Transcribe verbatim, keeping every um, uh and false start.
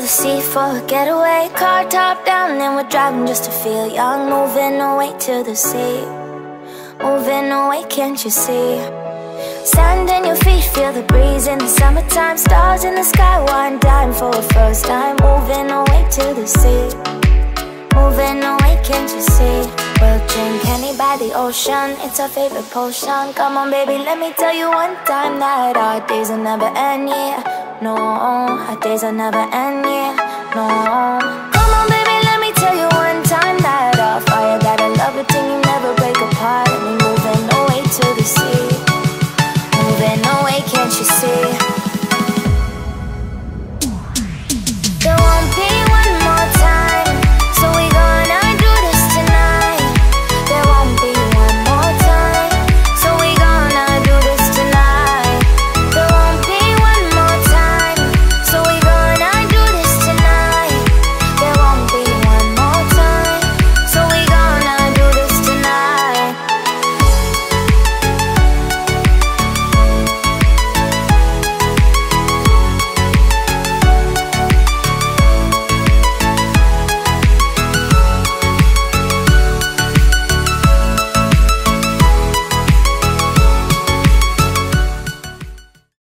the sea for a getaway. Car top down and we're driving just to feel young. Moving away to the sea, moving away, can't you see? Sand in your feet, feel the breeze in the summertime. Stars in the sky, one dime for a first time. Moving away to the sea, moving away, can't you see? We'll drink honey by the ocean, it's our favorite potion. Come on baby, let me tell you one time that our days will never end, yeah. No, our days will never end, yeah. No, come on baby.